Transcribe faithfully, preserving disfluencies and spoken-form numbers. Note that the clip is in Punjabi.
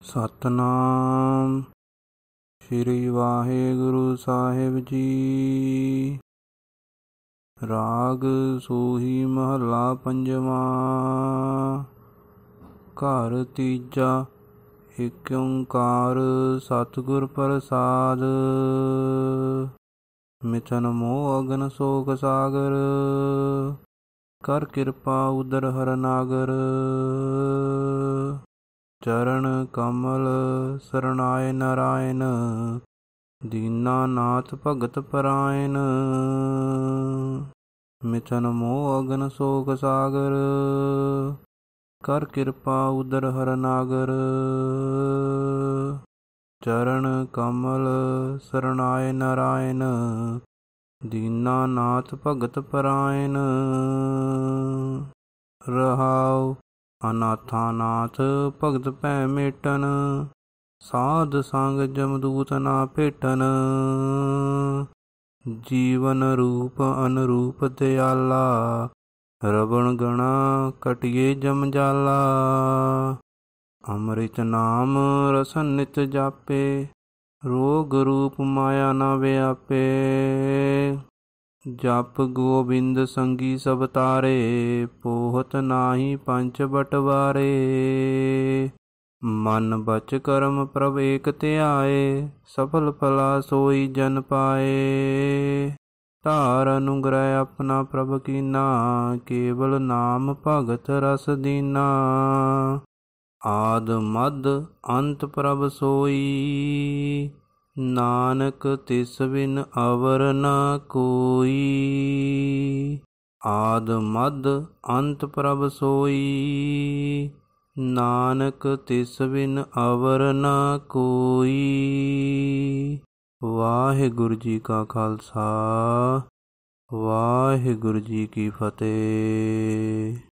ਸਤਨਾਮ ਸ਼੍ਰੀ ਵਾਹਿਗੁਰੂ ਸਾਹਿਬ ਜੀ। ਰਾਗ ਸੋਹੀ ਮਹੱਲਾ ਪੰਜਵਾਂ। ਘਰ ਤੀਜਾ। ਏਕ ਓੰਕਾਰ ਸਤਿਗੁਰ ਪ੍ਰਸਾਦ। ਮਿਥਨ ਮੋਹ ਅਗਨ ਸੋਕ ਸਾਗਰ। ਕਰ ਕਿਰਪਾ ਉਦਰ ਹਰ ਨਾਗਰ। ਚਰਨ ਕਮਲ ਸਰਨਾਏ ਨਾਰਾਇਣ। ਦੀਨਾ ਨਾਥ ਭਗਤ ਪਰਾਇਣ। ਮਿਥਨ ਮੋਹ ਅਗਨ ਸੋਕ ਸਾਗਰ। ਕਰ ਕਿਰਪਾ ਉਦਰ ਹਰ ਨਾਗਰ। ਚਰਨ ਕਮਲ ਸਰਨਾਏ ਨਾਰਾਇਣ। ਦੀਨਾ ਨਾਥ ਭਗਤ ਪਰਾਇਣ। ਰਹਾਉ ਅਨਾਥਾ ਨਾਥ ਭਗਤ ਭੈ ਮੇਟਨ। ਸਾਧ ਸੰਗ ਜਮਦੂਤ ਨਾ ਭੇਟਨ। ਜੀਵਨ ਰੂਪ ਅਨਰੂਪ ਦਿਆਲਾ। ਰਵਣ ਗਣਾ ਕਟਿਏ ਜਮਜਾਲਾ। ਅੰਮ੍ਰਿਤ ਨਾਮ ਰਸਨ ਨਿਤ ਜਾਪੇ। ਰੋਗ ਰੂਪ ਮਾਇਆ ਨਾ ਵਿਆਪੇ। ਜਪ ਗੋਬਿੰਦ ਸੰਗੀ ਸਭ ਤਾਰੇ। ਪੋਹਤ ਨਾਹੀ ਪੰਚ ਬਟਵਾਰੇ। ਮਨ ਬਚ ਕਰਮ ਪ੍ਰਭ ਏਕ ਧਿਆਏ। ਸਫਲ ਭਲਾ ਸੋਈ ਜਨ ਪਾਏ। ਧਾਰ ਅਨੁਗ੍ਰਹਿ ਆਪਣਾ ਪ੍ਰਭ ਕੀਨਾ। ਕੇਵਲ ਨਾਮ ਭਗਤ ਰਸ ਦੀਨਾ। ਆਦ ਮਦ ਅੰਤ ਪ੍ਰਭ ਸੋਈ। ਨਾਨਕ ਤਿਸ ਬਿਨ ਅਵਰ ਨਾ ਕੋਈ। ਆਦ ਮਦ ਅੰਤ ਪ੍ਰਭ ਸੋਈ। ਨਾਨਕ ਤਿਸ ਬਿਨ ਅਵਰ ਨਾ ਕੋਈ। ਵਾਹਿਗੁਰੂ ਜੀ ਕਾ ਖਾਲਸਾ ਵਾਹਿਗੁਰੂ ਜੀ ਕੀ ਫਤਿਹ।